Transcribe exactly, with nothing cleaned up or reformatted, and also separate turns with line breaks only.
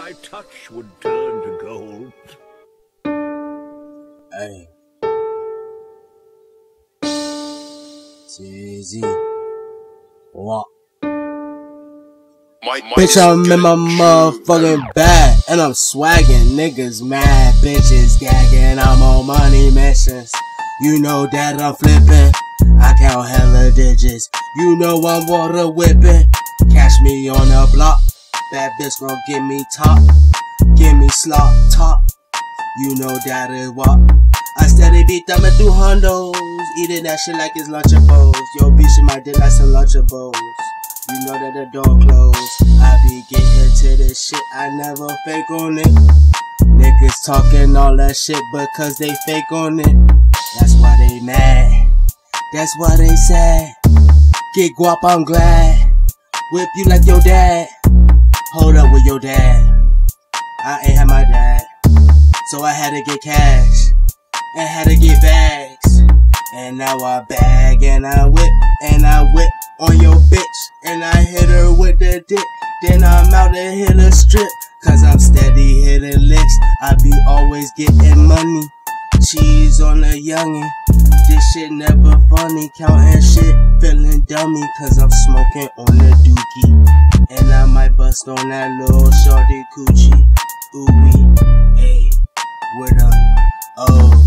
my touch would turn to gold.
Hey. T-Z. What?
My, my
Bitch, I'm in my motherfucking bag, and I'm swagging. Niggas mad, bitches gagging. I'm on money missions. You know that I'm flipping. I count hella digits. You know I'm water whipping. Catch me on the block. Bad bitch gon' give me top. Give me slop top. You know that is what. I steady beat them and do hundos. Eating that shit like it's Lunchables. Yo, bitch, in my dick like some Lunchables. You know that the door closed. I be getting to this shit, I never fake on it. Niggas talking all that shit because they fake on it. That's why they mad. That's why they sad. Get guap, I'm glad. Whip you like your dad. Hold up with your dad. I ain't have my dad, so I had to get cash and had to get bags. And now I bag and I whip and I whip on your bitch and I hit her with the dick. Then I'm out to hit a strip, cause I'm steady hitting licks. I be always getting money. Cheese on a youngin'. This shit never funny. Counting shit, feeling dummy, cause I'm smoking on the dookie. And I might bust on that little shorty coochie. Ooh wee, ayy, with a oh.